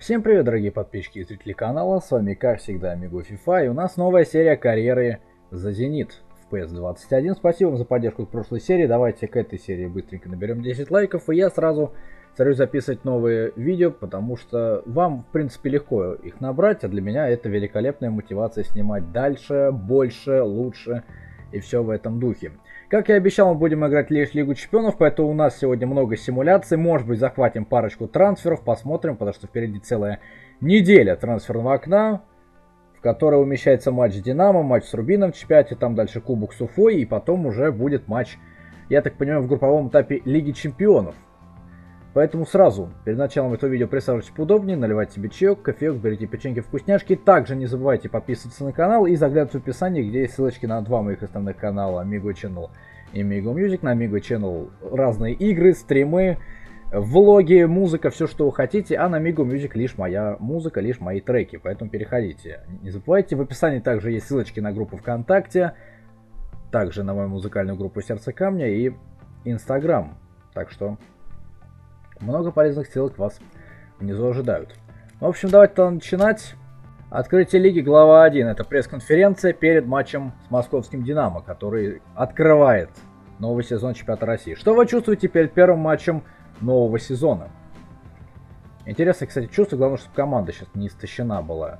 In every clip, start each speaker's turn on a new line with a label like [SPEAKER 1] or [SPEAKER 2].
[SPEAKER 1] Всем привет, дорогие подписчики и зрители канала, с вами как всегда Amigo FIFA, и у нас новая серия карьеры за Зенит в PS21. Спасибо вам за поддержку к прошлой серии, давайте к этой серии быстренько наберем 10 лайков, и я сразу стараюсь записывать новые видео, потому что вам в принципе легко их набрать, а для меня это великолепная мотивация снимать дальше, больше, лучше и все в этом духе. Как я обещал, мы будем играть лишь Лигу Чемпионов, поэтому у нас сегодня много симуляций. Может быть, захватим парочку трансферов, посмотрим, потому что впереди целая неделя трансферного окна, в которой умещается матч с Динамо, матч с Рубином в чемпионате, там дальше Кубок с Уфой, и потом уже будет матч, я так понимаю, в групповом этапе Лиги Чемпионов. Поэтому сразу, перед началом этого видео, присаживайтесь поудобнее, наливайте себе чаек, кофеек, берите печеньки, вкусняшки. Также не забывайте подписываться на канал и заглядывать в описание, где есть ссылочки на два моих основных канала, Amigo Channel и Amigo Music. На Amigo Channel разные игры, стримы, влоги, музыка, все что вы хотите. А на Amigo Music лишь моя музыка, лишь мои треки, поэтому переходите. Не забывайте, в описании также есть ссылочки на группу ВКонтакте, также на мою музыкальную группу Сердце Камня и Инстаграм. Так что много полезных ссылок вас внизу ожидают. В общем, давайте начинать. Открытие лиги, глава 1. Это пресс-конференция перед матчем с московским Динамо, который открывает новый сезон чемпионата России. Что вы чувствуете перед первым матчем нового сезона? Интересно, кстати, чувство. Главное, чтобы команда сейчас не истощена была.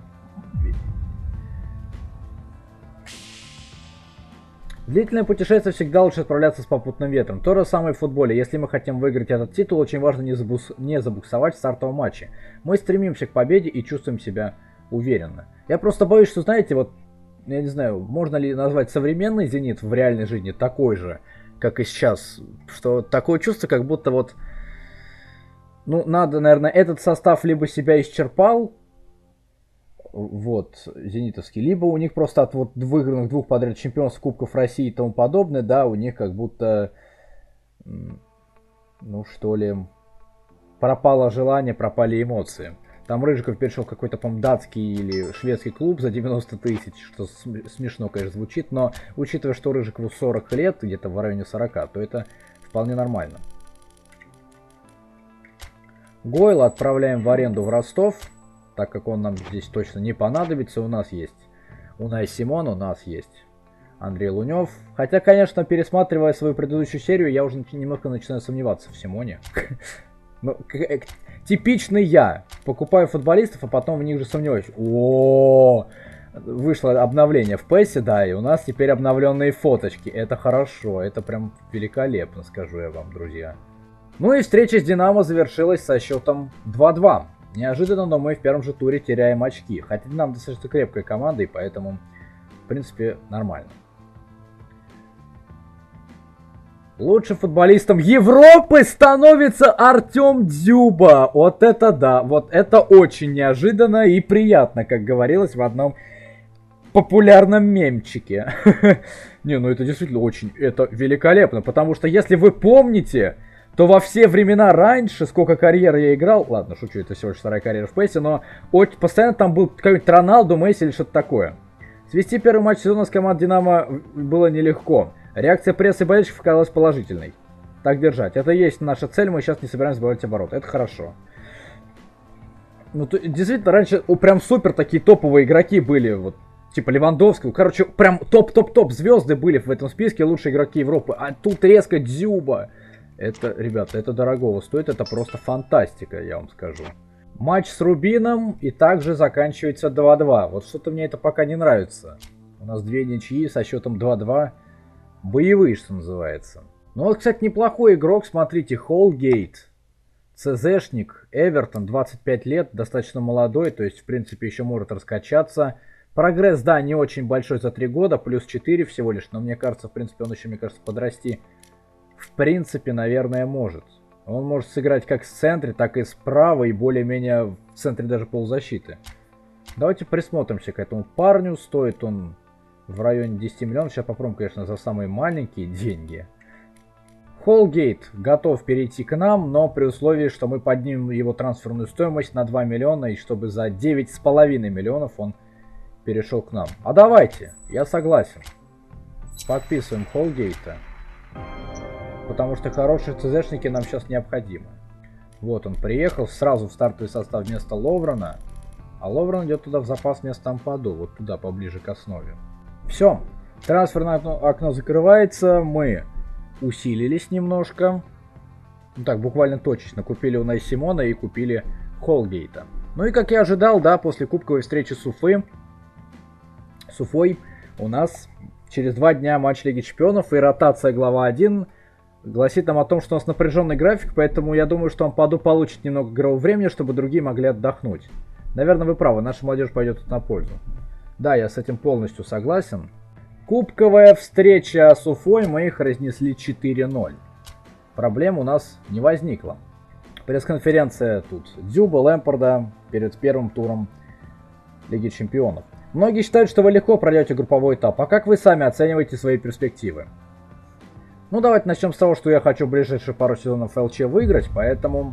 [SPEAKER 1] Длительное путешествие всегда лучше отправляться с попутным ветром. То же самое в футболе. Если мы хотим выиграть этот титул, очень важно не забуксовать в стартовом матче. Мы стремимся к победе и чувствуем себя уверенно. Я просто боюсь, что, знаете, вот, я не знаю, можно ли назвать современный Зенит в реальной жизни такой же, как и сейчас. Что такое чувство, как будто вот, ну, надо, наверное, этот состав либо себя исчерпал, вот, зенитовский, либо у них просто от вот выигранных двух подряд чемпионств, Кубков России и тому подобное, да, у них как будто, ну что ли, пропало желание, пропали эмоции. Там Рыжиков перешел в какой-то, по-моему, датский или шведский клуб за 90 тысяч, что смешно, конечно, звучит, но учитывая, что Рыжикову 40 лет, где-то в районе 40, то это вполне нормально. Гойла отправляем в аренду в Ростов, так как он нам здесь точно не понадобится. У нас есть Унай Симон, у нас есть Андрей Лунев. Хотя, конечно, пересматривая свою предыдущую серию, я уже немного начинаю сомневаться в Симоне. Ну, типичный я. Покупаю футболистов, а потом в них же сомневаюсь. О, вышло обновление в PES, да, и у нас теперь обновленные фоточки. Это хорошо, это прям великолепно, скажу я вам, друзья. Ну и встреча с Динамо завершилась со счетом 2-2. Неожиданно, но мы в первом же туре теряем очки. Хотя нам достаточно крепкая команда, и поэтому, в принципе, нормально. Лучшим футболистом Европы становится Артем Дзюба. Вот это да, вот это очень неожиданно и приятно, как говорилось в одном популярном мемчике. Не, ну это действительно очень, это великолепно, потому что если вы помните, то во все времена раньше, сколько карьер я играл, ладно, шучу, это всего лишь вторая карьера в PES, но постоянно там был какой-нибудь Роналду, Месси или что-то такое. Свести первый матч сезона с командой Динамо было нелегко. Реакция прессы и болельщиков оказалась положительной. Так держать. Это и есть наша цель, мы сейчас не собираемся сбавлять оборот. Это хорошо. Ну, действительно, раньше прям супер такие топовые игроки были, вот, типа Левандовский. Короче, прям топ-топ-топ звезды были в этом списке, лучшие игроки Европы. А тут резко Дзюба. Это, ребята, это дорогого стоит, это просто фантастика, я вам скажу. Матч с Рубином и также заканчивается 2-2. Вот что-то мне это пока не нравится. У нас две ничьи со счетом 2-2. Боевые, что называется. Ну вот, кстати, неплохой игрок, смотрите, Холгейт. ЦЗшник, Эвертон, 25 лет, достаточно молодой, то есть, в принципе, еще может раскачаться. Прогресс, да, не очень большой за 3 года, плюс 4 всего лишь, но мне кажется, в принципе, он еще, мне кажется, подрасти. В принципе, наверное, может. Он может сыграть как в центре, так и справа, и более-менее в центре даже полузащиты. Давайте присмотримся к этому парню. Стоит он в районе 10 миллионов. Сейчас попробуем, конечно, за самые маленькие деньги. Холгейт готов перейти к нам, но при условии, что мы поднимем его трансферную стоимость на 2 миллиона, и чтобы за 9,5 миллионов он перешел к нам. А давайте, я согласен. Подписываем Холгейта. Потому что хорошие ЦЗшники нам сейчас необходимы. Вот он приехал сразу в стартовый состав вместо Ловрена. А Ловрен идет туда в запас вместо Ампаду. Вот туда, поближе к основе. Все. Трансферное окно закрывается. Мы усилились немножко. Ну так, буквально точечно. Купили Унай Симона и купили Холгейта. Ну и как я ожидал, да, после кубковой встречи с Уфой у нас через 2 дня матч Лиги Чемпионов. И ротация глава 1 гласит нам о том, что у нас напряженный график. Поэтому я думаю, что Ампаду получит немного игрового времени, чтобы другие могли отдохнуть. Наверное, вы правы, наша молодежь пойдет тут на пользу. Да, я с этим полностью согласен. Кубковая встреча с Уфой, мы их разнесли 4-0. Проблем у нас не возникло. Пресс-конференция тут Дзюба, Лэмпарда перед первым туром Лиги Чемпионов. Многие считают, что вы легко пройдете групповой этап. А как вы сами оцениваете свои перспективы? Ну, давайте начнем с того, что я хочу в ближайшие пару сезонов ЛЧ выиграть, поэтому...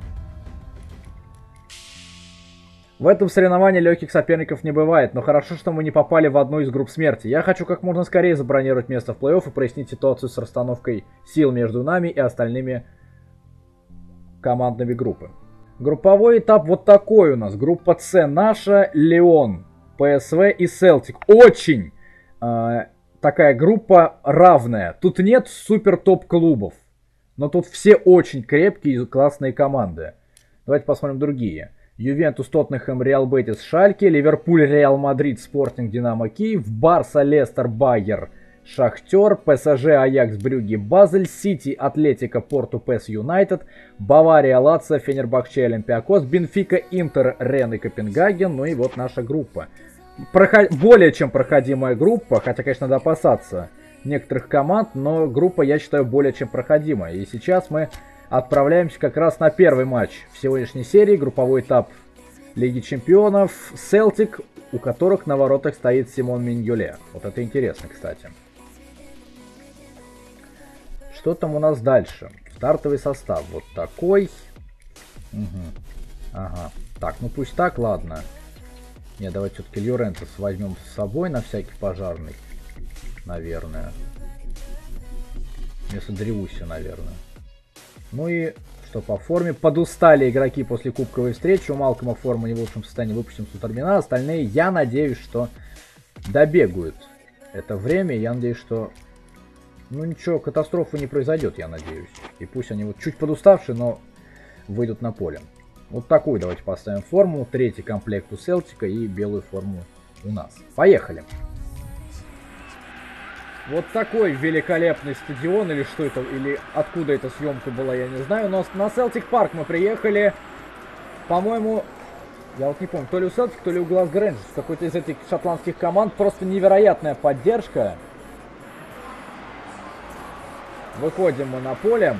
[SPEAKER 1] В этом соревновании легких соперников не бывает, но хорошо, что мы не попали в одну из групп смерти. Я хочу как можно скорее забронировать место в плей-офф и прояснить ситуацию с расстановкой сил между нами и остальными командами группы. Групповой этап вот такой у нас. Группа С наша, Лион, ПСВ и Селтик. Очень такая группа равная. Тут нет супер топ клубов, но тут все очень крепкие и классные команды. Давайте посмотрим другие. Ювентус, Тоттенхэм, Реал Бетис, Шальке, Ливерпуль, Реал Мадрид, Спортинг, Динамо Киев, Барса, Лестер, Байер, Шахтер, ПСЖ, Аякс, Брюгге, Базель, Сити, Атлетико, Порту, ПС Юнайтед, Бавария, Лацио, Фенербахче, Олимпиакос, Бенфика, Интер, Рен и Копенгаген. Ну и вот наша группа. Более чем проходимая группа, хотя, конечно, надо опасаться некоторых команд, но группа, я считаю, более чем проходимая. И сейчас мы... отправляемся как раз на первый матч в сегодняшней серии, групповой этап Лиги Чемпионов. Селтик, у которых на воротах стоит Симон Миньоле. Вот это интересно, кстати. Что там у нас дальше? Стартовый состав вот такой. Угу. Ага. Так, ну пусть так, ладно. Не, давайте все-таки Льорентес возьмем с собой на всякий пожарный. Наверное. Вместо Древуси, наверное. Ну и что по форме? Подустали игроки после кубковой встречи. У Малкома форма не в лучшем состоянии. Выпустим Сутармина. Остальные, я надеюсь, что добегают это время. Я надеюсь, что... ну ничего, катастрофы не произойдет, я надеюсь. И пусть они вот чуть подуставшие, но выйдут на поле. Вот такую давайте поставим форму. Третий комплект у Селтика и белую форму у нас. Поехали! Вот такой великолепный стадион, или что это, или откуда эта съемка была, я не знаю. Но на Селтик Парк мы приехали, по-моему, я вот не помню, то ли у Селтик, то ли у Глазго Рейнджерс, какой-то из этих шотландских команд. Просто невероятная поддержка. Выходим мы на поле.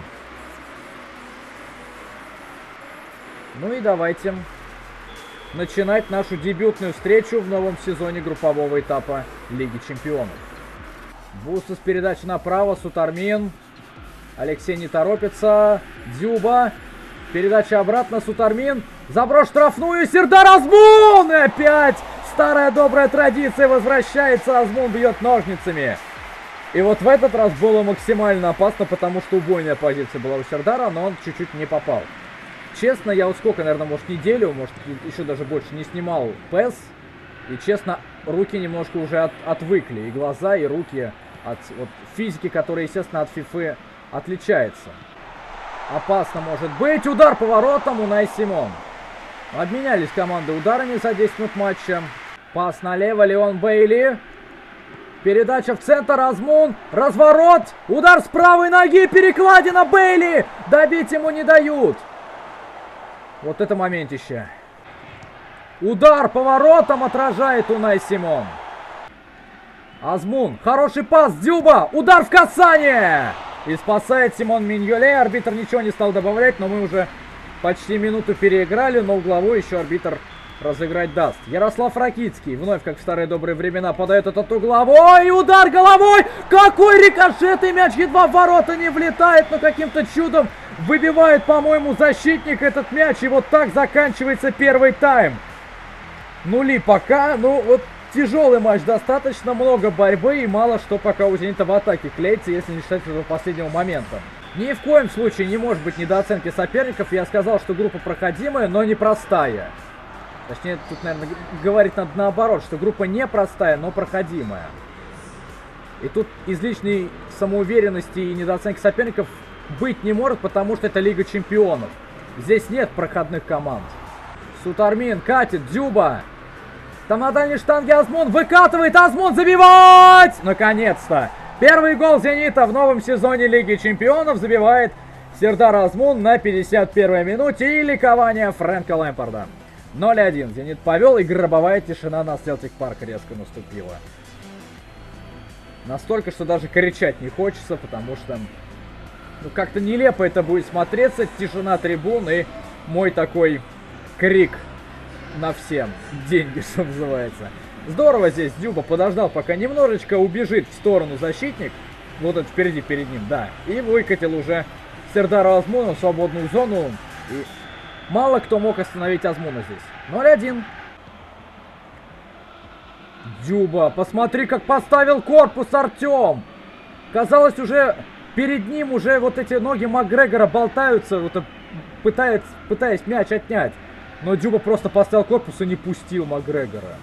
[SPEAKER 1] Ну и давайте начинать нашу дебютную встречу в новом сезоне группового этапа Лиги Чемпионов. Бустус, передача направо, Сутармин. Алексей не торопится. Дзюба. Передача обратно, Сутармин. Заброс штрафную, Сердар Азмун! И опять старая добрая традиция возвращается. Азмун бьет ножницами. И вот в этот раз было максимально опасно, потому что убойная позиция была у Сердара, но он чуть-чуть не попал. Честно, я вот сколько, наверное, может неделю, может еще даже больше не снимал PES. И честно, руки немножко уже отвыкли. И глаза, и руки от вот, физики, которая, естественно, от FIFA отличается. Опасно может быть. Удар поворотом Унай Симон. Обменялись команды ударами за 10 минут матча. Пас налево, Леон Бейли. Передача в центр, Азмун. Разворот. Удар с правой ноги, перекладина Бейли. Добить ему не дают. Вот это моментище. Удар поворотом отражает Унай Симон. Азмун. Хороший пас. Дзюба. Удар в касание. И спасает Симон Миньоле. Арбитр ничего не стал добавлять, но мы уже почти минуту переиграли. Но угловой еще арбитр разыграть даст. Ярослав Ракицкий. Вновь, как в старые добрые времена, подает этот угловой. Удар головой. Какой рикошет. И мяч едва в ворота не влетает. Но каким-то чудом выбивает, по-моему, защитник этот мяч. И вот так заканчивается первый тайм. Нули пока, ну вот тяжелый матч, достаточно много борьбы и мало что пока у Зенита в атаке клеится, если не считать этого последнего момента. Ни в коем случае не может быть недооценки соперников. Я сказал, что группа проходимая, но непростая. Точнее, тут, наверное, говорить надо наоборот, что группа непростая, но проходимая. И тут излишней самоуверенности и недооценки соперников быть не может, потому что это Лига Чемпионов. Здесь нет проходных команд. Сутармин катит, Дзюба. Там на дальней штанге Азмун выкатывает, Азмун забивать! Наконец-то! Первый гол «Зенита» в новом сезоне Лиги Чемпионов забивает Сердар Азмун на 51-й минуте, и ликование Фрэнка Лэмпарда. 0-1. «Зенит» повел, и гробовая тишина на Селтик Парк резко наступила. Настолько, что даже кричать не хочется, потому что ну, как-то нелепо это будет смотреться. Тишина трибун и мой такой крик на всем деньги, что называется. Здорово здесь Дзюба подождал, пока немножечко убежит в сторону защитник. Вот это впереди, перед ним, да. И выкатил уже Сердара Азмуна в свободную зону. И мало кто мог остановить Азмуна здесь. 0-1. Дзюба, посмотри, как поставил корпус Артем. Казалось, уже перед ним уже вот эти ноги Макгрегора болтаются, вот, пытаясь мяч отнять. Но Дзюба просто поставил корпус и не пустил Макгрегора.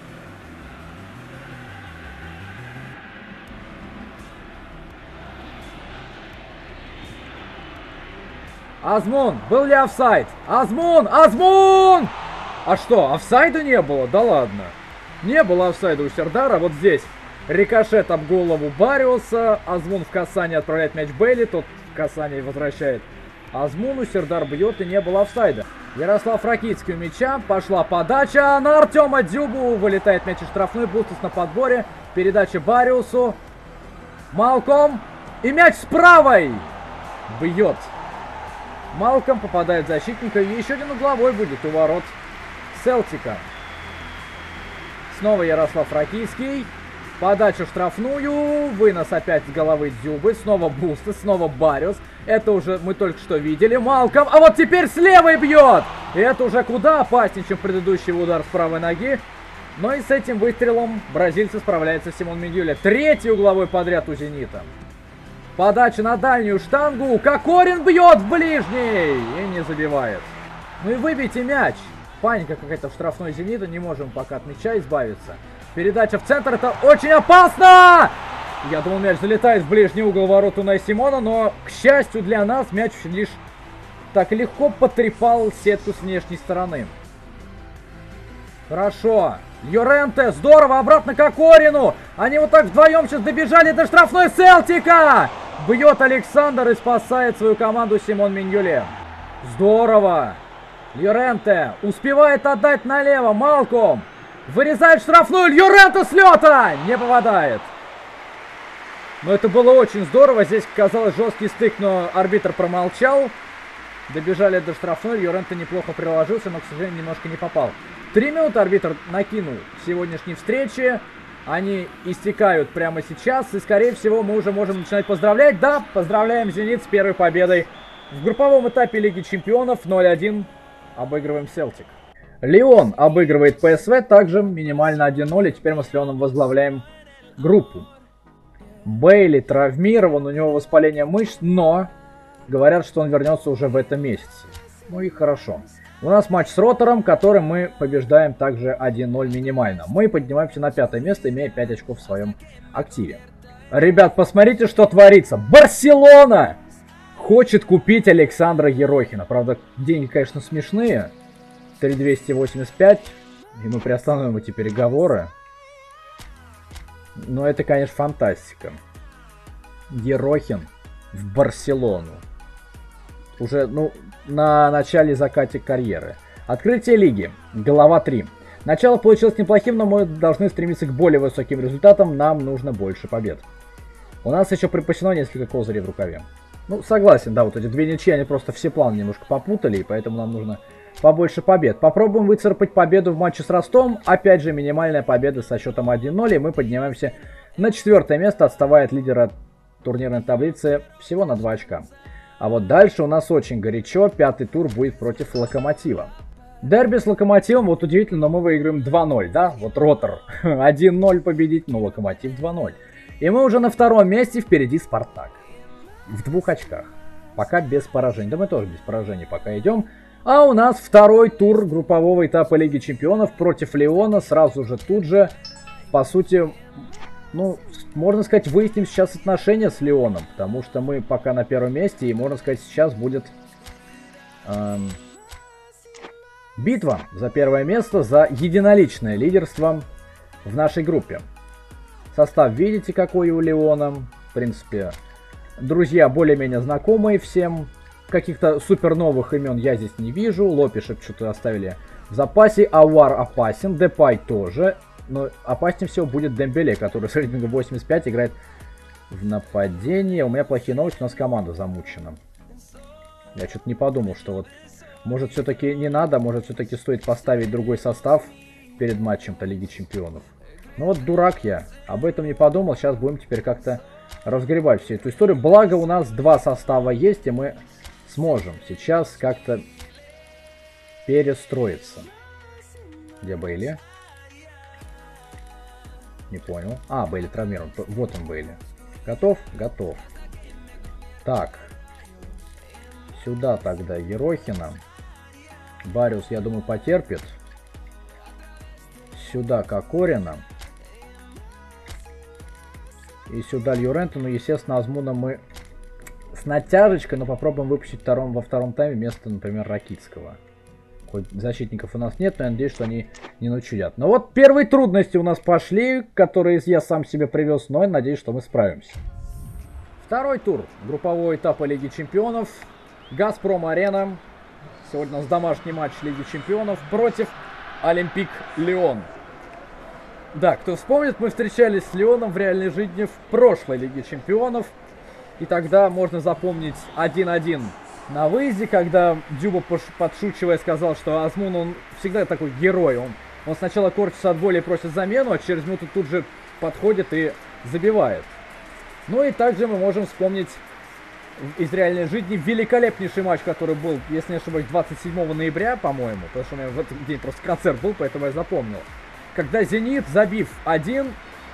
[SPEAKER 1] Азмун, был ли офсайд? Азмун! Азмун! А что, офсайда не было? Да ладно. Не было офсайда у Сердара. Вот здесь рикошет об голову Бариуса. Азмун в касании отправляет мяч Бейли. Тот в касании возвращает Азмуну. Сердар бьет, и не было офсайда. Ярослав Ракицкий у мяча. Пошла подача на Артема Дзюбу. Вылетает мяч из штрафной. Бустус на подборе. Передача Бариусу. Малком. И мяч с правой. Бьет. Малком попадает в защитника. И еще один угловой будет у ворот Селтика. Снова Ярослав Ракицкий. Подача в штрафную. Вынос опять с головы Дзюбы. Снова Бустус. Снова Бариус. Это уже мы только что видели. Малком. А вот теперь с левой бьет. И это уже куда опаснее, чем предыдущий удар с правой ноги. Но и с этим выстрелом бразильцы справляется Симон Миньюле. Третий угловой подряд у «Зенита». Подача на дальнюю штангу. Кокорин бьет в ближний. И не забивает. Ну и выбейте мяч. Паника какая-то в штрафной «Зенита». Не можем пока от мяча избавиться. Передача в центр. Это очень опасно! Я думал, мяч залетает в ближний угол ворот Унай Симона. Но, к счастью для нас, мяч лишь так легко потрепал сетку с внешней стороны. Хорошо. Llorente, здорово, обратно к Кокорину. Они вот так вдвоем сейчас добежали до штрафной Селтика. Бьет Александр и спасает свою команду Симон Миньюле. Здорово. Llorente успевает отдать налево. Малком вырезает штрафную. Llorente с лета не попадает. Но это было очень здорово. Здесь казалось жесткий стык, но арбитр промолчал. Добежали до штрафной. Llorente неплохо приложился, но, к сожалению, немножко не попал. 3 минуты арбитр накинул сегодняшней встречи. Они истекают прямо сейчас. И, скорее всего, мы уже можем начинать поздравлять. Да, поздравляем «Зенит» с первой победой в групповом этапе Лиги Чемпионов. 0-1 обыгрываем «Селтик». Лион обыгрывает ПСВ. Также минимально 1-0. И теперь мы с Лионом возглавляем группу. Бейли травмирован. У него воспаление мышц. Но говорят, что он вернется уже в этом месяце. Ну и хорошо. У нас матч с Ротором, который мы побеждаем также 1-0 минимально. Мы поднимаемся на 5-е место, имея 5 очков в своем активе. Ребят, посмотрите, что творится. Барселона хочет купить Александра Ерохина. Правда, деньги, конечно, смешные. 3285. И мы приостановим эти переговоры. Но это, конечно, фантастика. Ерохин в Барселону. Уже, ну, на начале закате карьеры. Открытие лиги. Голова 3. Начало получилось неплохим, но мы должны стремиться к более высоким результатам. Нам нужно больше побед. У нас еще припасено несколько козырей в рукаве. Ну, согласен, да, вот эти две ничьи, они просто все планы немножко попутали, и поэтому нам нужно побольше побед. Попробуем выцарапать победу в матче с Ростовом. Опять же, минимальная победа со счетом 1-0, и мы поднимаемся на 4-е место, отставая от лидера турнирной таблицы всего на 2 очка. А вот дальше у нас очень горячо. 5-й тур будет против Локомотива. Дерби с Локомотивом, вот удивительно, но мы выиграем 2-0, да? Вот Ротор 1-0 победить, но Локомотив 2-0. И мы уже на 2-м месте, впереди Спартак. В 2 очках. Пока без поражений. Да мы тоже без поражений пока идем. А у нас второй тур группового этапа Лиги Чемпионов против Лиона. Сразу же тут же, по сути, ну, можно сказать, выясним сейчас отношения с Лионом. Потому что мы пока на первом месте. И, можно сказать, сейчас будет битва за первое место, за единоличное лидерство в нашей группе. Состав видите, какой у Лиона. В принципе, друзья более-менее знакомые всем. Каких-то супер новых имен я здесь не вижу. Лопишек что-то оставили в запасе. Ауар опасен. Депай тоже. Но опаснее всего будет Дембеле, который с рейтингом 85 играет в нападении. У меня плохие новости, у нас команда замучена. Я что-то не подумал, что вот... Может, все-таки не надо, может, все-таки стоит поставить другой состав перед матчем-то Лиги Чемпионов. Ну вот дурак я. Об этом не подумал. Сейчас будем теперь как-то разгребать всю эту историю. Благо у нас два состава есть, и мы сможем сейчас как-то перестроиться. Где Бейли? Не понял. А, Бейли травмирован. Вот он, Бейли. Готов? Готов. Так. Сюда тогда Ерохина. Бариус, я думаю, потерпит. Сюда Кокорина. И сюда Льюрента. Ну, естественно, Азмуна мы с натяжечкой, но попробуем выпустить во втором тайме вместо, например, Ракитского. Хоть защитников у нас нет, но я надеюсь, что они не начудят. Но вот первые трудности у нас пошли, которые я сам себе привез, но я надеюсь, что мы справимся. Второй тур группового этапа Лиги Чемпионов. Газпром Арена. Сегодня у нас домашний матч Лиги Чемпионов против Олимпик Лион. Да, кто вспомнит, мы встречались с Лионом в реальной жизни в прошлой Лиге Чемпионов. И тогда можно запомнить 1-1 на выезде, когда Дюба, подшучивая, сказал, что Азмун, он всегда такой герой. Он сначала корчится от боли и просит замену, а через минуту тут же подходит и забивает. Ну и также мы можем вспомнить из реальной жизни великолепнейший матч, который был, если не ошибаюсь, 27 ноября, по-моему. Потому что у меня в этот день просто концерт был, поэтому я запомнил. Когда «Зенит», забив 1,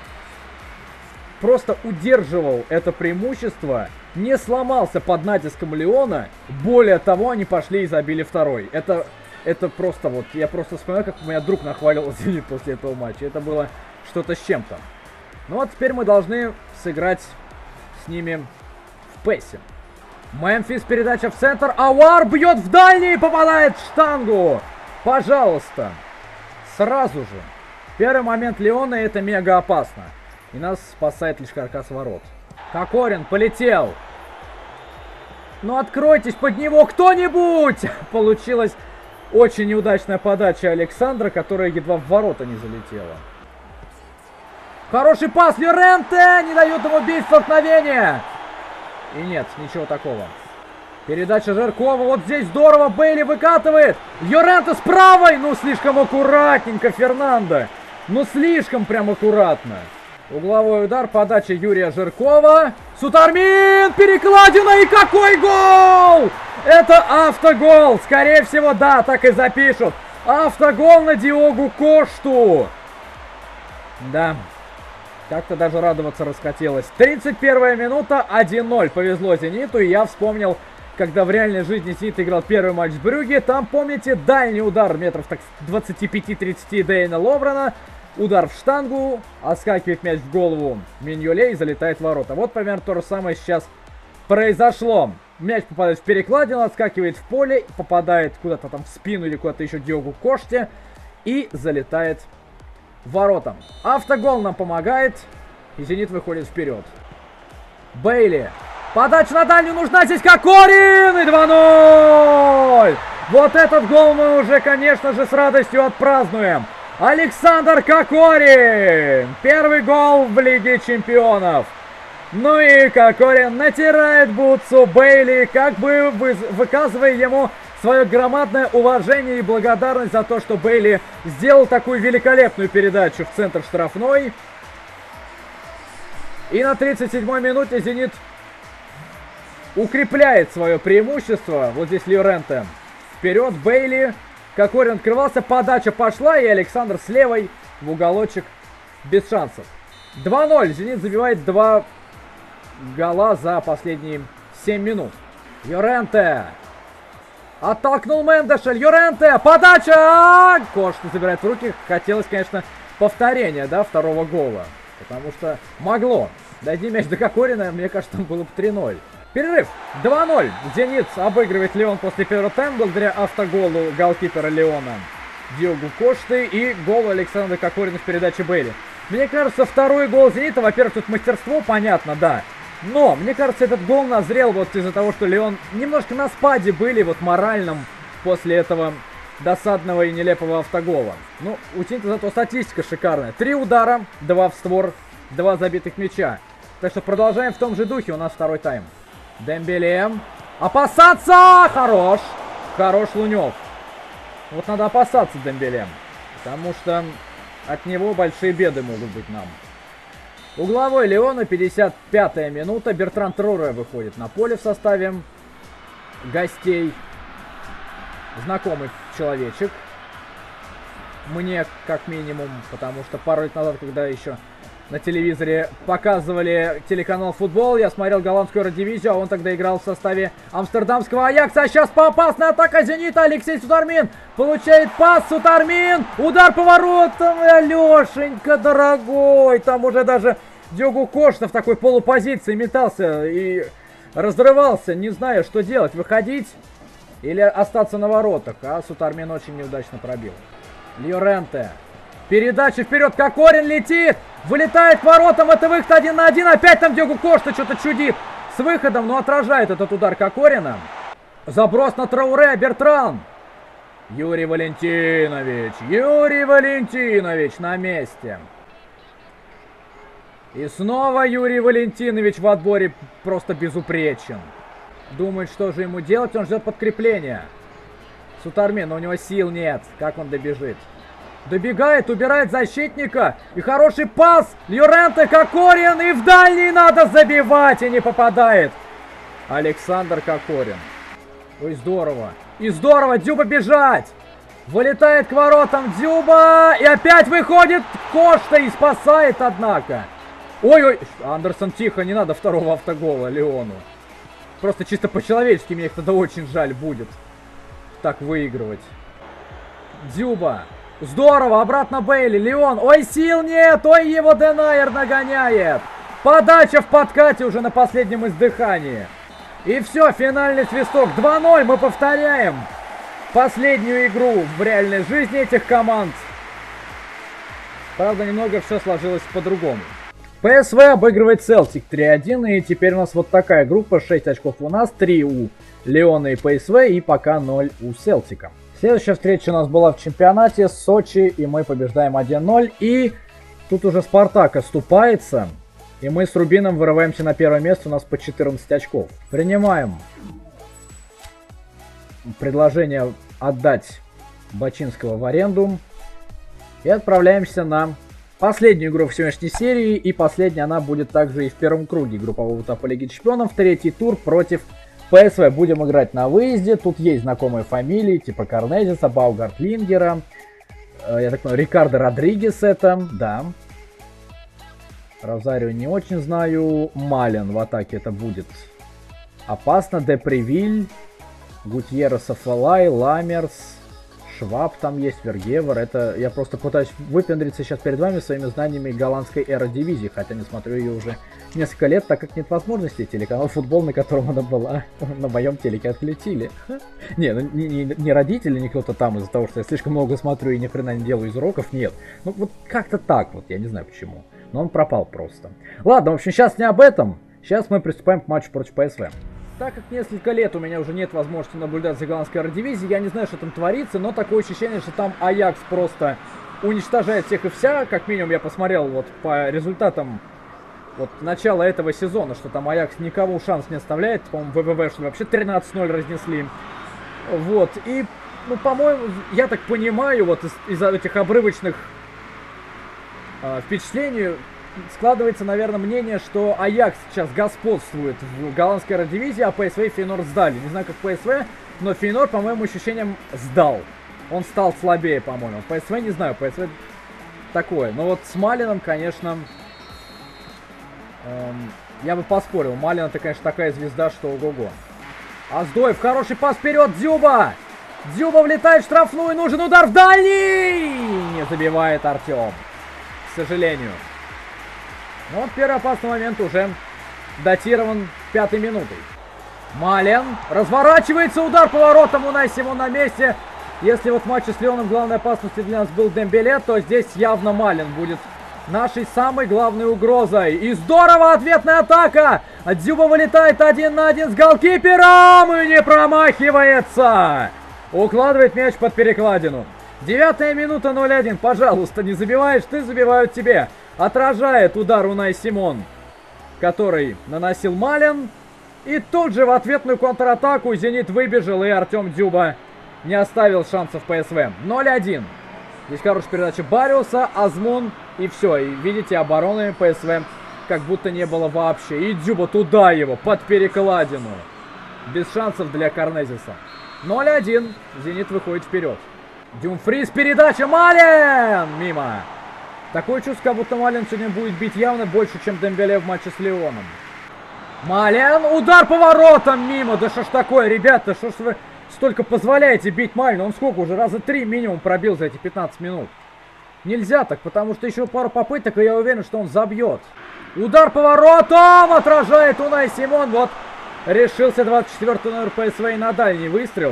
[SPEAKER 1] просто удерживал это преимущество, не сломался под натиском Лиона. Более того, они пошли и забили второй. Это просто вот, я просто вспоминаю, как у меня друг нахвалил «Зенит» после этого матча. Это было что-то с чем-то. Ну а теперь мы должны сыграть с ними в пэсе. Мемфис, передача в центр. Ауар бьет в дальний и попадает в штангу. Пожалуйста. Сразу же. Первый момент Лиона, и это мега опасно. И нас спасает лишь каркас ворот. Кокорин полетел. Ну откройтесь под него кто-нибудь. Получилась очень неудачная подача Александра, которая едва в ворота не залетела. Хороший пас Льюренте. Не дают ему бить столкновение. И нет, ничего такого. Передача Жиркова. Вот здесь здорово. Бейли выкатывает. Льюренте с правой. Ну, слишком аккуратненько Фернандо. Ну, слишком прям аккуратно. Угловой удар. Подача Юрия Жиркова. Сутармин. Перекладина. И какой гол! Это автогол. Скорее всего, да, так и запишут. Автогол на Диогу Кошту. Да. Как-то даже радоваться расхотелось. 31-я минута, 1-0. Повезло «Зениту». И я вспомнил, когда в реальной жизни «Зенит» играл первый матч с Брюгге. Там, помните, дальний удар метров так 25-30 Дэйна Ловрена. Удар в штангу. Отскакивает мяч в голову Миньоле и залетает в ворота. Вот примерно то же самое сейчас произошло. Мяч попадает в перекладину, отскакивает в поле, попадает куда-то там в спину или куда-то еще Диогу Коште. И залетает воротам. Автогол нам помогает. И «Зенит» выходит вперед. Бейли. Подача на дальнюю нужна. Здесь Кокорин. И 2-0. Вот этот гол мы уже, конечно же, с радостью отпразднуем. Александр Кокорин. Первый гол в Лиге Чемпионов. Ну и Кокорин натирает бутсу Бейли, как бы выказывая ему свое громадное уважение и благодарность за то, что Бейли сделал такую великолепную передачу в центр штрафной. И на 37-й минуте «Зенит» укрепляет свое преимущество. Вот здесь Льюренте. Вперед Бейли. Кокорин открывался, подача пошла, и Александр с левой в уголочек без шансов. 2-0. «Зенит» забивает 2 гола за последние 7 минут. Йоренте. Оттолкнул Мендеша. Йоренте. Подача. Кошта забирает в руки. Хотелось, конечно, повторения, да, второго гола. Потому что могло. Дойди мяч до Кокорина, мне кажется, там было бы 3-0. Перерыв. 2-0. Зенит обыгрывает Лион после первого тайма благодаря автоголу голкипера Лиона Диогу Кошты и голу Александра Кокорина в передаче Бейли. Мне кажется, второй гол Зенита, во-первых, тут мастерство, понятно, да. Но, мне кажется, этот гол назрел вот из-за того, что Лион немножко на спаде были, вот моральном, после этого досадного и нелепого автогола. Ну, у Зенита зато статистика шикарная. 3 удара, 2 в створ, 2 забитых мяча. Так что продолжаем в том же духе, у нас второй тайм. Дембеле. Опасаться! Хорош! Хорош Лунев. Вот надо опасаться Дембеле. Потому что от него большие беды могут быть нам. Угловой Леона, 55-я минута. Бертран Труре выходит на поле в составе гостей. Знакомый человечек. Мне, как минимум, потому что пару лет назад, когда еще на телевизоре показывали телеканал «Футбол», я смотрел голландскую Эредивизию, а он тогда играл в составе амстердамского Аякса. А сейчас опасная атака Зенита. Алексей Сутармин получает пас. Сутармин. Удар по воротам. Алешенька, дорогой. Там уже даже Диогу Кошта в такой полупозиции метался и разрывался, не зная, что делать. Выходить или остаться на воротах. А Сутармин очень неудачно пробил. Льоренте. Передача вперед. Кокорин летит. Вылетает к воротам. Это выход 1 на 1. Опять там Диогу Кошта что-то чудит с выходом, но отражает этот удар Кокорина. Заброс на Трауре. Бертран. Юрий Валентинович. Юрий Валентинович на месте. И снова Юрий Валентинович в отборе просто безупречен. Думает, что же ему делать. Он ждет подкрепления. Сутармин, но у него сил нет. Как он добежит? Добегает, убирает защитника. И хороший пас. Льоренте, Кокорин. И в дальний надо забивать. И не попадает. Александр Кокорин. Ой, здорово. И здорово. Дзюба бежать. Вылетает к воротам Дзюба. И опять выходит Кошта и спасает, однако. Ой-ой. Андерсон, тихо. Не надо второго автогола Леону. Просто чисто по-человечески мне их тогда очень жаль будет. Так выигрывать. Дзюба. Здорово, обратно Бейли, Лион. Ой, сил нет, ой, его Денайер нагоняет. Подача в подкате уже на последнем издыхании. И все, финальный свисток. 2-0, мы повторяем последнюю игру в реальной жизни этих команд. Правда, немного все сложилось по-другому. ПСВ обыгрывает Селтик 3-1, и теперь у нас вот такая группа. 6 очков у нас, 3 у Лиона и ПСВ, и пока 0 у Селтика. Следующая встреча у нас была в чемпионате Сочи, и мы побеждаем 1-0. И тут уже Спартак оступается, и мы с Рубином вырываемся на первое место, у нас по 14 очков. Принимаем предложение отдать Бачинского в аренду. И отправляемся на последнюю игру в сегодняшней серии. И последняя она будет также и в первом круге группового этапа Лиги Чемпионов. Третий тур против ПСВ. Будем играть на выезде. Тут есть знакомые фамилии, типа Корнезиса, Баугарт Лингера. Я так понимаю, Рикардо Родригес это, да. Розарио не очень знаю. Малин в атаке это будет опасно. Депривиль, Гутьеррес, Афалай, Ламерс, Шваб там есть, Вергевер. Это я просто пытаюсь выпендриться сейчас перед вами своими знаниями голландской эродивизии, хотя не смотрю ее уже несколько лет, так как нет возможности. Телеканал «Футбол», на котором она была, на моем телеке отключили. Не, ну не родители, не кто-то там из-за того, что я слишком много смотрю и ни хрена не делаю из уроков, нет. Ну вот как-то так вот, я не знаю почему. Но он пропал просто. Ладно, в общем, сейчас не об этом. Сейчас мы приступаем к матчу против ПСВ. Так как несколько лет у меня уже нет возможности наблюдать за голландской эродивизией, я не знаю, что там творится, но такое ощущение, что там Аякс просто уничтожает всех и вся. Как минимум я посмотрел вот по результатам вот начала этого сезона, что там Аякс никого шанс не оставляет. По-моему, ВВВ что вообще 13-0 разнесли. Вот, и, ну, по-моему, я так понимаю, вот из-за этих обрывочных впечатлений складывается, наверное, мнение, что Аякс сейчас господствует в голландской эродивизии, а ПСВ и Фейнорд сдали. Не знаю, как ПСВ, но Фейнорд, по моим ощущениям, сдал. Он стал слабее, по-моему. ПСВ не знаю, ПСВ такое. Но вот с Малином, конечно, я бы поспорил. Малин это, конечно, такая звезда, что ого-го. Аздоев, хороший пас вперед, Дзюба. Дзюба влетает в штрафную, нужен удар в дальний. Не забивает Артем, к сожалению. Но вот первый опасный момент уже датирован 5-й минутой. Малин разворачивается, удар поворотом, Унай Симон на месте. Если вот в матче с Лионом главной опасностью для нас был Дембеле, то здесь явно Малин будет нашей самой главной угрозой. И здорово, ответная атака! Дзюба вылетает 1 на 1 с голкипером и не промахивается. Укладывает мяч под перекладину. 9-я минута, 0-1. Пожалуйста, не забиваешь, ты, забивают тебе. Отражает удар Унай Симон, который наносил Малин. И тут же в ответную контратаку Зенит выбежал, и Артем Дзюба не оставил шансов ПСВ. 0-1. Здесь хорошая передача Бариуса, Азмун, и все. И видите, обороны ПСВ как будто не было вообще. И Дзюба туда его, под перекладину. Без шансов для Корнезиса. 0-1. Зенит выходит вперед. Дюмфрис, передача, Малин! Мимо. Такое чувство, как будто Малин сегодня будет бить явно больше, чем Дембеле в матче с Лионом. Малин, удар поворотом мимо. Да что ж такое, ребята, что ж вы столько позволяете бить Малину? Он сколько уже, раза 3 минимум пробил за эти 15 минут. Нельзя так, потому что еще пару попыток, и я уверен, что он забьет. Удар поворотом отражает Унай Симон. Вот решился 24-й номер ПСВ и на дальний выстрел.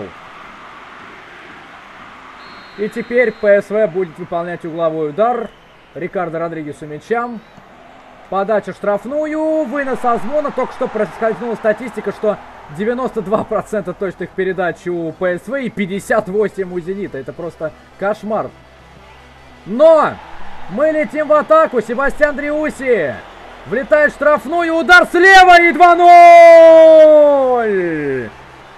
[SPEAKER 1] И теперь ПСВ будет выполнять угловой удар. Рикардо Родригес у мяча. Подача в штрафную. Вынос Азмона. Только что проскользнула статистика, что 92% точных передач у ПСВ и 58% у Зенита. Это просто кошмар. Но мы летим в атаку. Себастьян Дриусси влетает в штрафную. Удар слева и 2-0.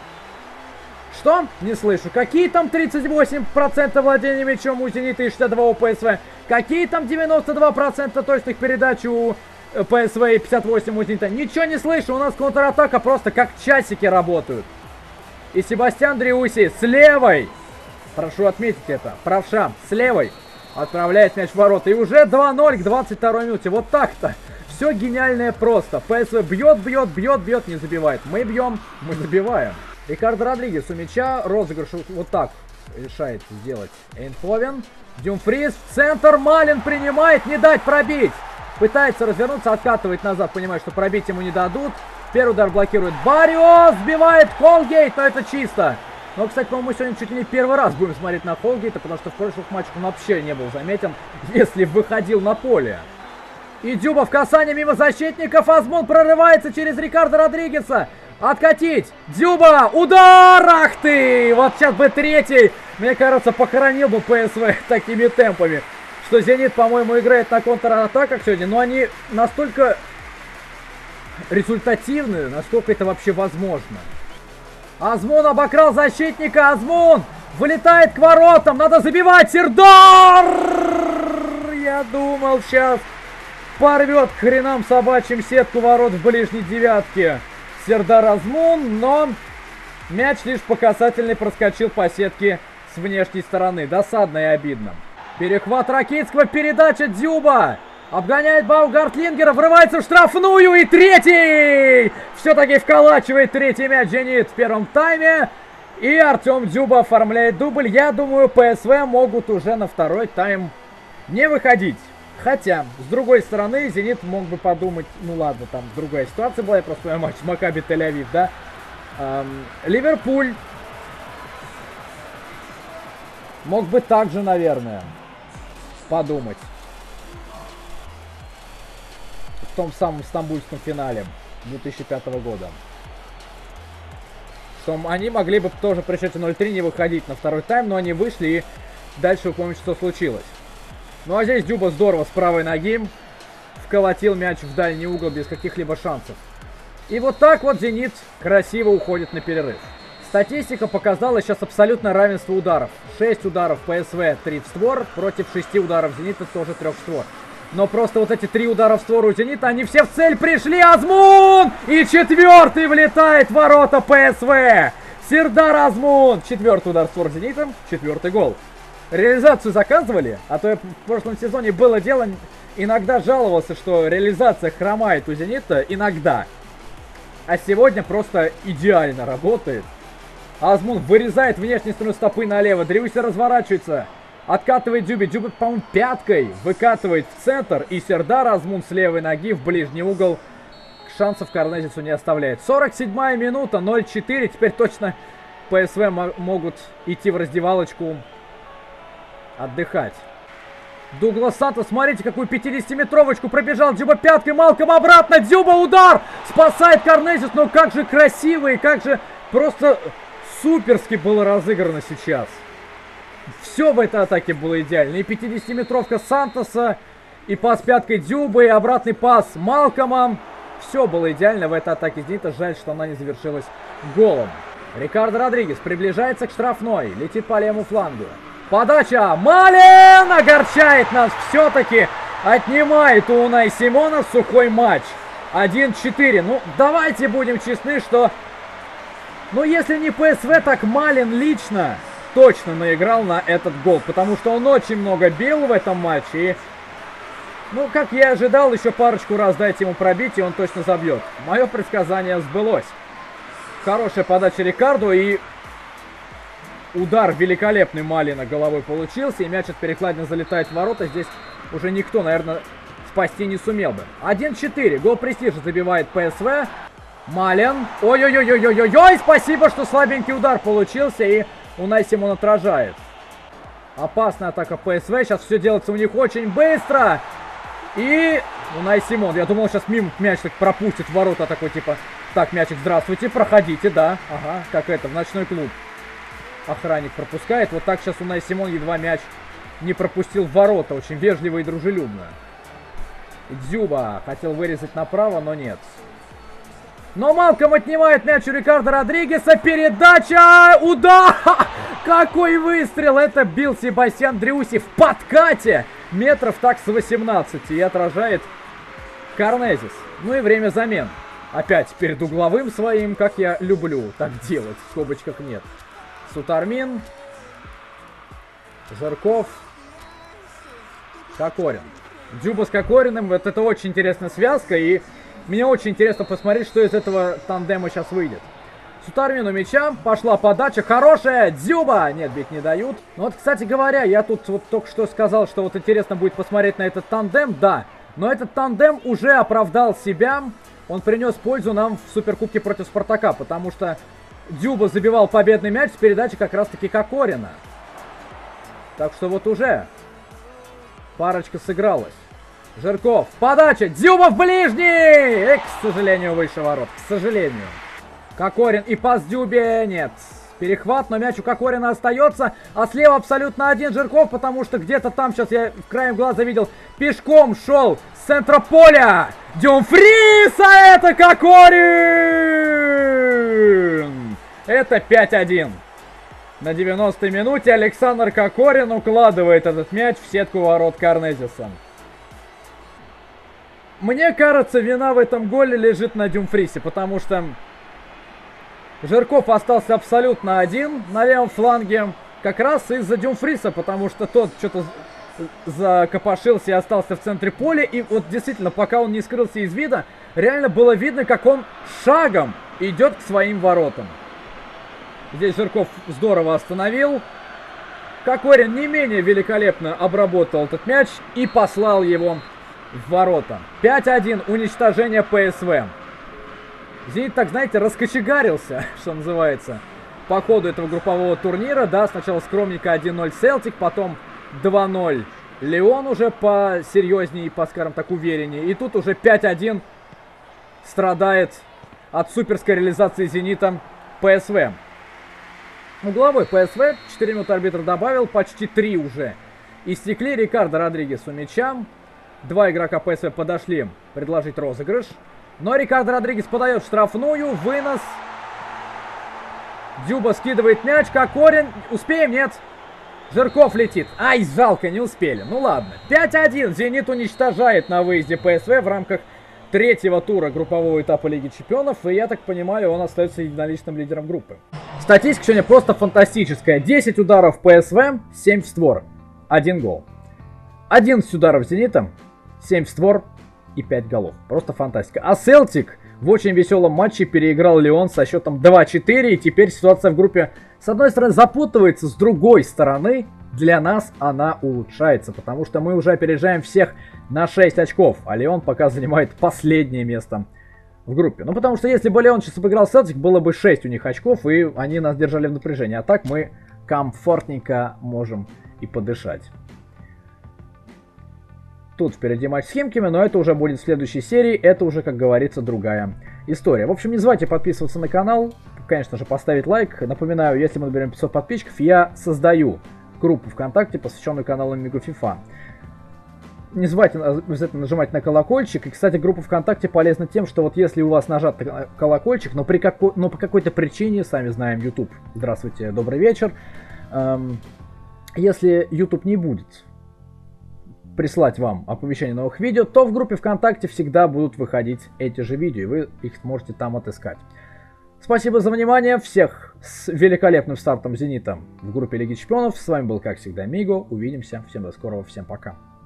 [SPEAKER 1] Что? Не слышу. Какие там 38% владения мячом у Зенита и 62% у ПСВ? Какие там 92% точных передач у ПСВ и 58% у Зенита? Ничего не слышу. У нас контратака просто как часики работают. И Себастьян Дриусси с левой, прошу отметить это, правша, с левой отправляет мяч в ворота. И уже 2-0 к 22-й минуте. Вот так-то. Все гениальное просто. ПСВ бьет, бьет, бьет, бьет, не забивает. Мы бьем, мы забиваем. Рикардо Родригес у мяча. Розыгрыш вот так решает сделать Эйнховен. Дюмфрис в центр. Малин принимает. Не дать пробить. Пытается развернуться, откатывает назад. Понимает, что пробить ему не дадут. Первый удар блокирует Барио. Сбивает Холгейт. Но это чисто. Но, кстати, по-моему, сегодня чуть ли не первый раз будем смотреть на Холгейта. Потому что в прошлых матчах он вообще не был заметен, если выходил на поле. И Дзюба в касание мимо защитников. Азмун прорывается через Рикардо Родригеса. Откатить! Дзюба! Удар! Ах ты! Вот сейчас бы третий, мне кажется, похоронил бы ПСВ такими темпами. Что Зенит, по-моему, играет на контратаках сегодня. Но они настолько результативны, насколько это вообще возможно. Азмун обокрал защитника. Азмун вылетает к воротам. Надо забивать. Сердар! Я думал, сейчас порвет к хренам собачьим сетку ворот в ближней девятке Сердар Азмун, но мяч лишь по касательной проскочил по сетке с внешней стороны. Досадно и обидно. Перехват Ракитского, передача Дзюба. Обгоняет Баугартлингера, врывается в штрафную и третий! Все-таки вколачивает третий мяч Зенит в первом тайме. И Артем Дзюба оформляет дубль. Я думаю, ПСВ могут уже на второй тайм не выходить. Хотя, с другой стороны, Зенит мог бы подумать, ну ладно, там другая ситуация была, я просто матч Макаби Тель-Авив, да. Ливерпуль мог бы также, наверное, подумать в том самом стамбульском финале 2005 года. Что они могли бы тоже при счете 0-3 не выходить на второй тайм, но они вышли, и дальше вы помните, что случилось. Ну а здесь Дзюба здорово с правой ноги вколотил мяч в дальний угол без каких-либо шансов. И вот так вот Зенит красиво уходит на перерыв. Статистика показала сейчас абсолютное равенство ударов. 6 ударов ПСВ 3 в створ против 6 ударов Зенита тоже 3 в створ. Но просто вот эти 3 удара в створ у Зенита, они все в цель пришли. Азмун! И четвертый влетает в ворота ПСВ. Сердар Азмун. 4-й удар в створ Зенита, 4-й гол. Реализацию заказывали, а то я в прошлом сезоне было дело, иногда жаловался, что реализация хромает у Зенита, иногда. А сегодня просто идеально работает. Азмун вырезает внешней стороны стопы налево. Дрюси разворачивается. Откатывает Дзюбе. Дзюбе, по-моему, пяткой выкатывает в центр. И Сердар Азмун с левой ноги в ближний угол. Шансов Карнезису не оставляет. 47-я минута, 0-4. Теперь точно ПСВ могут идти в раздевалочку отдыхать. Дуглас Сантос, смотрите, какую 50-метровочку пробежал. Дзюба пяткой, Малком обратно. Дзюба, удар! Спасает Карнезис. Но как же красиво и как же просто суперски было разыграно сейчас. Все в этой атаке было идеально. И 50-метровка Сантоса, и пас пяткой Дзюбы, и обратный пас Малкома. Все было идеально в этой атаке Зенита. Жаль, что она не завершилась голом. Рикардо Родригес приближается к штрафной. Летит по левому флангу. Подача. Малин огорчает нас все-таки. Отнимает у Унай Симона сухой матч. 1-4. Ну, давайте будем честны, что... Ну, если не ПСВ, так Малин лично точно наиграл на этот гол. Потому что он очень много бил в этом матче. И, ну, как я ожидал, еще парочку раз дайте ему пробить, и он точно забьет. Мое предсказание сбылось. Хорошая подача Рикардо, и удар великолепный Малина головой получился. И мяч от перекладины залетает в ворота. Здесь уже никто, наверное, спасти не сумел бы. 1-4. Гол престижа забивает ПСВ. Малин. Ой-ой-ой-ой-ой-ой. Спасибо, что слабенький удар получился. И Унай Симон отражает. Опасная атака ПСВ. Сейчас все делается у них очень быстро. И Унай Симон. Я думал, сейчас мимо мяч так пропустит в ворота. Такой типа, так, мячик, здравствуйте, проходите, да. Ага, как это, в ночной клуб. Охранник пропускает. Вот так сейчас Унай Симон едва мяч не пропустил в ворота. Очень вежливо и дружелюбно. Дзюба хотел вырезать направо, но нет. Но Малком отнимает мяч у Рикардо Родригеса. Передача! Удар! Какой выстрел! Это бил Себастьян Дрюси в подкате. Метров так с 18. И отражает Карнезис. Ну и время замен. Опять перед угловым своим, как я люблю так делать. В скобочках нет. Сутармин. Жирков. Кокорин. Дзюба с Кокориным. Вот это очень интересная связка. И мне очень интересно посмотреть, что из этого тандема сейчас выйдет. Сутармин у мяча. Пошла подача. Хорошая. Дзюба. Нет, бить не дают. Ну вот, кстати говоря, я тут вот только что сказал, что вот интересно будет посмотреть на этот тандем. Да. Но этот тандем уже оправдал себя. Он принес пользу нам в Суперкубке против Спартака. Потому что Дзюба забивал победный мяч с передачи как раз-таки Кокорина. Так что вот уже парочка сыгралась. Жирков. Подача. Дзюба в ближний. К сожалению, выше ворот. К сожалению. Кокорин и пас Дзюбе. Нет. Перехват, но мяч у Кокорина остается. А слева абсолютно один Жирков, потому что где-то там, сейчас я в краем глаза видел, пешком шел с центра поля. Дюмфрис, а это Кокорин. Это 5-1. На 90-й минуте Александр Кокорин укладывает этот мяч в сетку ворот Карнезиса. Мне кажется, вина в этом голе лежит на Дюмфрисе, потому что Жирков остался абсолютно один на левом фланге. Как раз из-за Дюмфриса, потому что тот что-то закопошился и остался в центре поля. И вот действительно, пока он не скрылся из вида, реально было видно, как он шагом идет к своим воротам. Здесь Жирков здорово остановил. Кокорин не менее великолепно обработал этот мяч и послал его в ворота. 5-1. Уничтожение ПСВ. Зенит, так знаете, раскочегарился, что называется, по ходу этого группового турнира. Да, сначала скромненько 1-0 Селтик, потом 2-0 Леон уже посерьезнее, по, скажем так, увереннее. И тут уже 5-1 страдает от суперской реализации Зенитом ПСВ. Угловой ПСВ, 4 минуты арбитр добавил, почти 3 уже истекли. Рикардо Родригес у мяча. Два игрока ПСВ подошли предложить розыгрыш. Но Рикардо Родригес подает штрафную. Вынос. Дзюба скидывает мяч. Кокорин. Успеем? Нет. Жирков летит. Ай, жалко, не успели. Ну ладно. 5-1. Зенит уничтожает на выезде ПСВ в рамках третьего тура группового этапа Лиги Чемпионов. И я так понимаю, он остается единоличным лидером группы. Статистика сегодня просто фантастическая. 10 ударов ПСВ, 7 в створ. 1 гол. 11 ударов Зенита, 7 в створ и 5 голов. Просто фантастика. А Селтик в очень веселом матче переиграл Лион со счетом 2-4. И теперь ситуация в группе, с одной стороны, запутывается, с другой стороны, для нас она улучшается. Потому что мы уже опережаем всех на 6 очков. А Лион пока занимает последнее место в группе. Ну, потому что если бы Лион сейчас обыграл Селтик, было бы 6 у них очков, и они нас держали в напряжении. А так мы комфортненько можем и подышать. Тут впереди матч с Химками, но это уже будет в следующей серии. Это уже, как говорится, другая история. В общем, не забывайте подписываться на канал. Конечно же, поставить лайк. Напоминаю, если мы наберем 500 подписчиков, я создаю группу ВКонтакте, посвященную каналу Мигу FIFA. Не забывайте обязательно нажимать на колокольчик. И, кстати, группа ВКонтакте полезна тем, что вот если у вас нажат колокольчик, но по какой-то причине, сами знаем, YouTube, здравствуйте, добрый вечер, если YouTube не будет прислать вам оповещение новых видео, то в группе ВКонтакте всегда будут выходить эти же видео, и вы их сможете там отыскать. Спасибо за внимание, всех с великолепным стартом Зенита в группе Лиги Чемпионов. С вами был, как всегда, Миго. Увидимся, всем до скорого, всем пока.